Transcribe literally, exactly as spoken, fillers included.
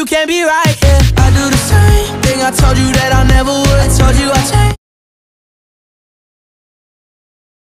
can't be right, yeah. I do the same thing I told you that I never would. I told you I'd change.